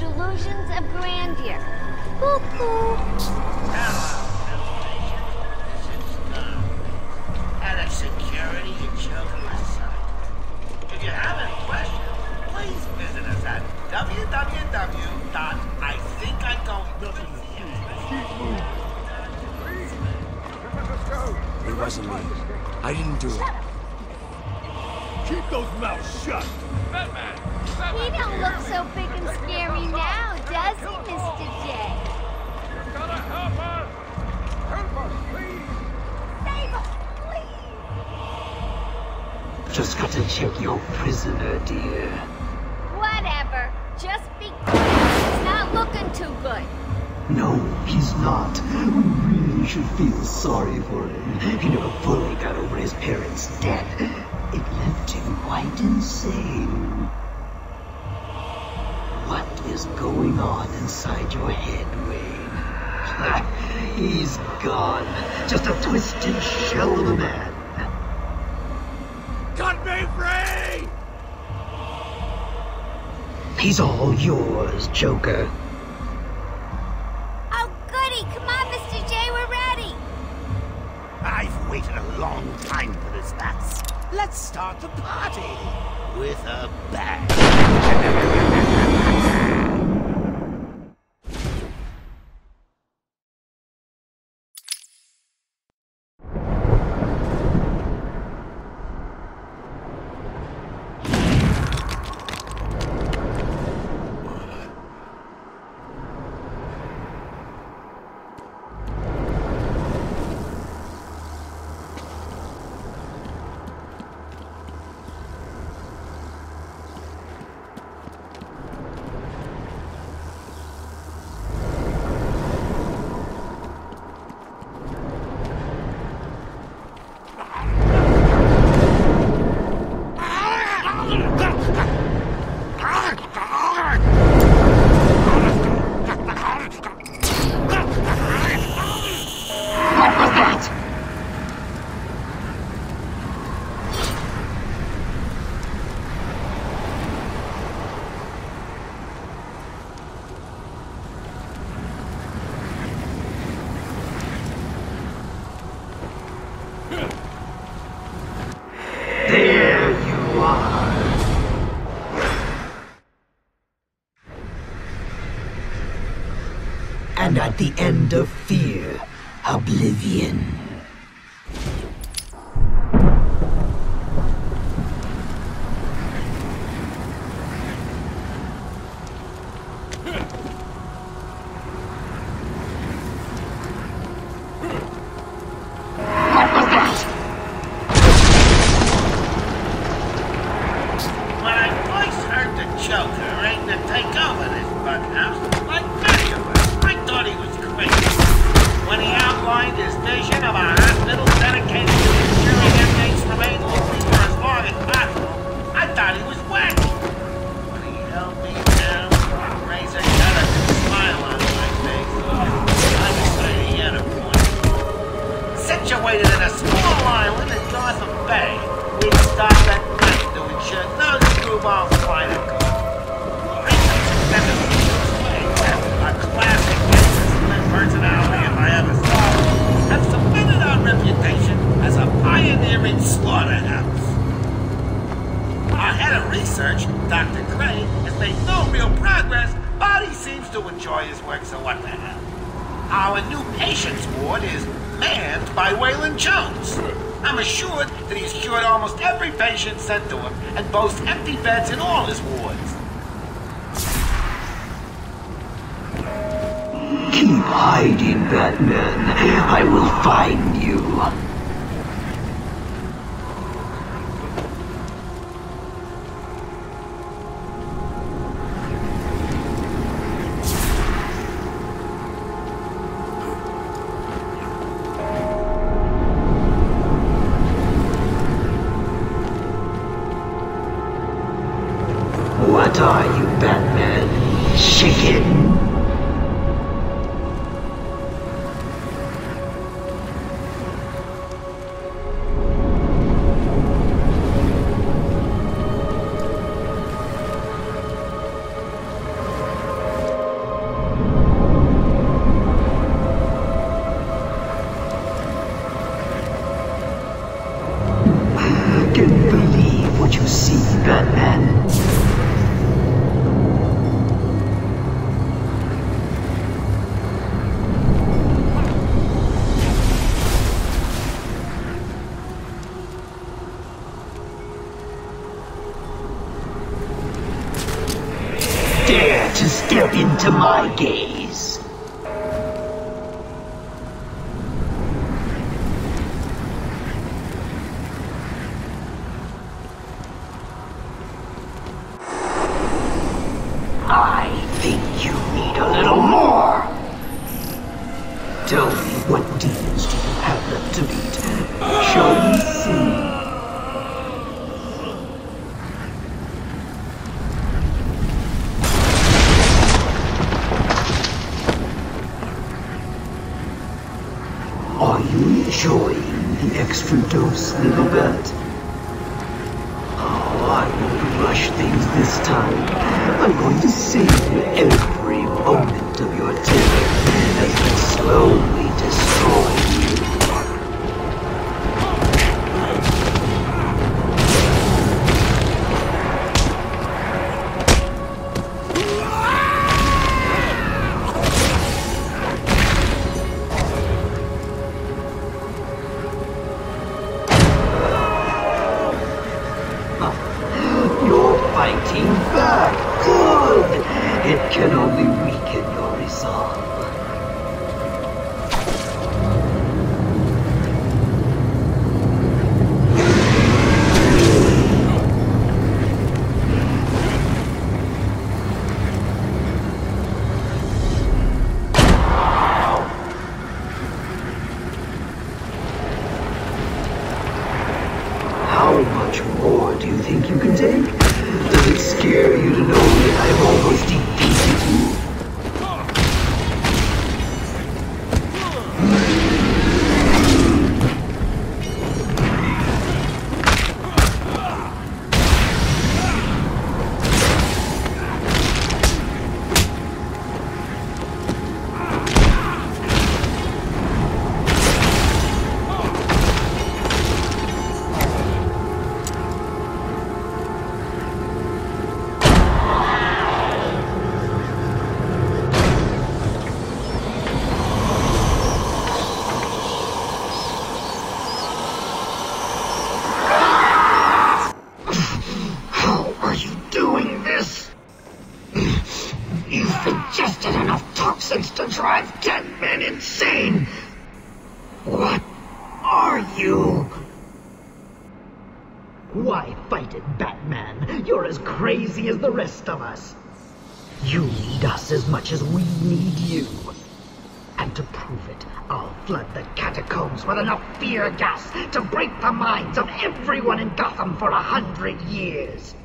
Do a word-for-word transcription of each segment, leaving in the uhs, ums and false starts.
delusions of grandeur. Cuckoo. Head of security at Joker Asylum. If you have any questions, please visit us at w w w dot I think I'm going to. It wasn't me. I didn't do it. Keep those mouths shut! Batman! Batman! He don't look so big and scary now, does he, Mister J? You gotta help us! Help us, please! Save us, please! Just got to check your prisoner, dear. Whatever. Just be quiet. It's not looking too good. No, he's not. We really should feel sorry for him. He never fully got over his parents' death. It left him quite insane. What is going on inside your head, Wayne? He's gone. Just a twisted shell of a man. Cut me free! He's all yours, Joker. Oh, goody. Come on, Mister J. We're ready. I've waited a long time for this, Bats. Let's start the party with a bang. And at the end of fear, oblivion. When I first heard the Joker ready to take over this bug house, like many of us, I thought he was crazy. When he outlined his vision of a hospital dedicated to ensuring inmates remain lonely for as long as possible, I thought he was wacky. When he held me down, Razor got a smile on my face. I decided he had a point. Situated in a small island in Gotham Bay, we stopped at night to ensure no screwballs fly to go. I consider a classic businessman personality if I ever saw it, have cemented our reputation as a pioneering slaughterhouse. Our head of research, Doctor Gray, has made no real progress, but he seems to enjoy his work, so what the hell. Our new patients ward is manned by Waylon Jones. I'm assured that he's cured almost every patient sent to him and boasts empty beds in all his wards. Keep hiding, Batman. I will find you. What are you, Batman? Chicken? you see, Batman? Dare to step into my gaze. I think you need a little more. Tell me, what demons do you have left to beat? Shall we see? Are you enjoying the extra dose, little bat? Oh, I won't rush things this time. I'm going to savor every moment of your terror as I slowly destroy you. You're fighting back. Good. It can only weaken your resolve. How much more do you think you can take? Does it scare you to know that I've almost defeated you? You've ingested enough toxins to drive dead men insane! What are you? Why fight it, Batman? You're as crazy as the rest of us. You need us as much as we need you. And to prove it, I'll flood the catacombs with enough fear gas to break the minds of everyone in Gotham for a hundred years.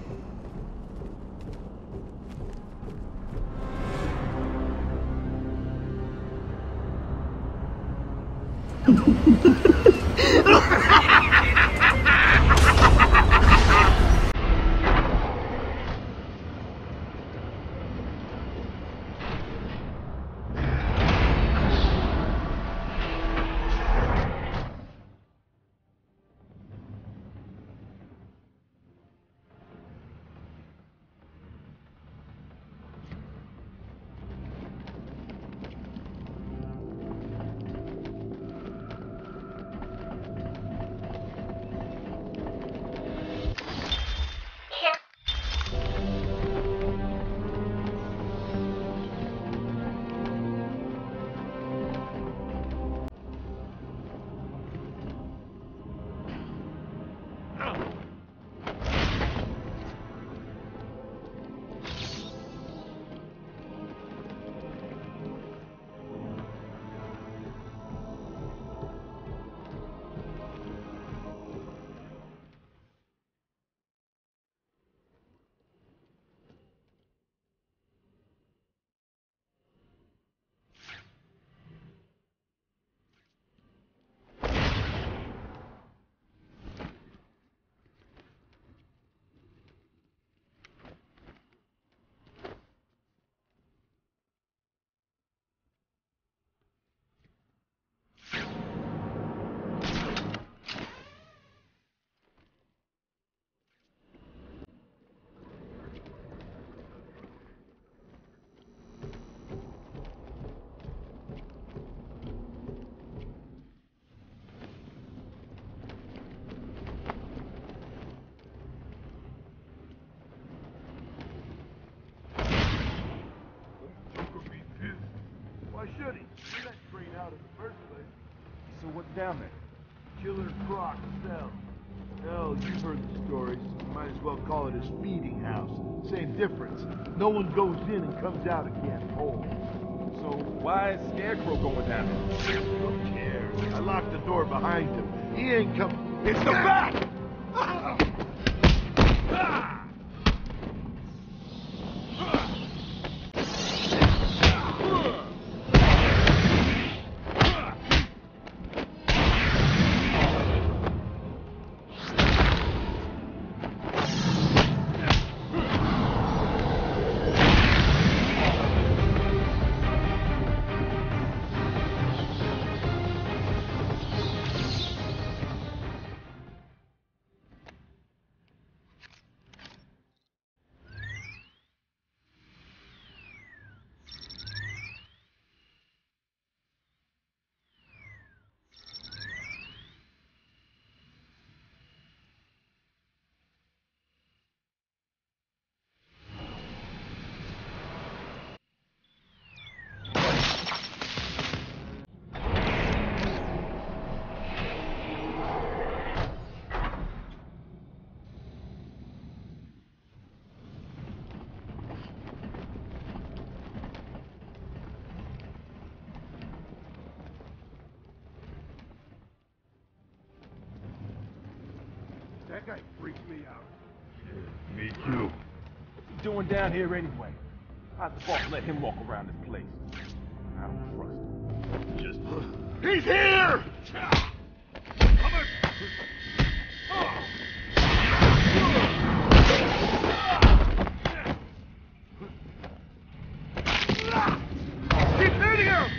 that crane out in the first place. So what's down there? Killer Croc cell. Hell, you've heard the stories. Might as well call it his feeding house. Same difference. No one goes in and comes out again whole. So why is Scarecrow going down there? Who cares? I locked the door behind him. He ain't coming. It's the bat! Ah! Ah! That guy freaks me out. Yeah, me too. What's he doing down here anyway? How's the boss let him walk around this place? I don't trust him. Just... He's here! Come on! Keep hitting him!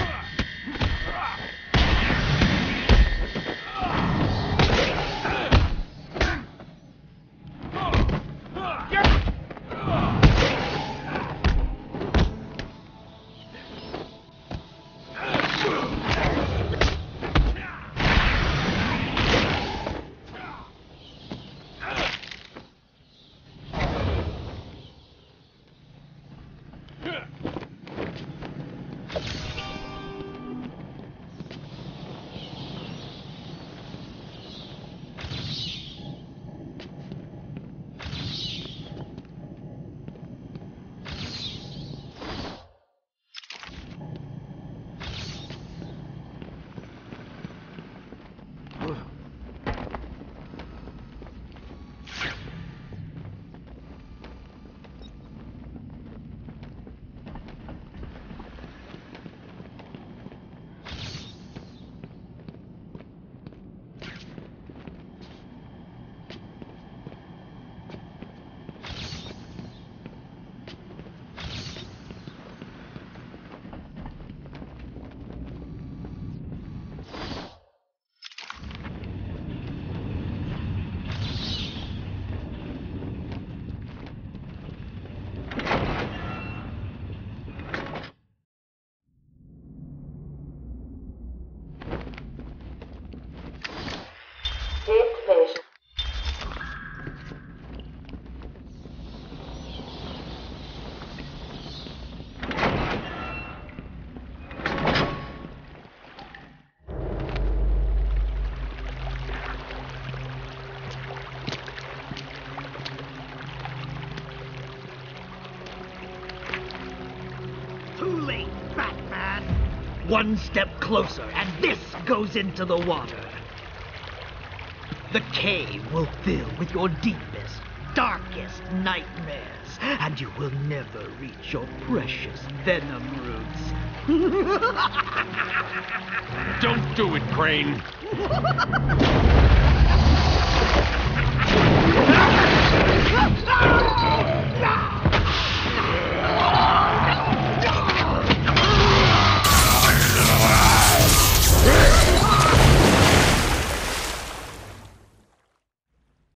One step closer, and this goes into the water. The cave will fill with your deepest, darkest nightmares, and you will never reach your precious venom roots. Don't do it, Crane. Ah!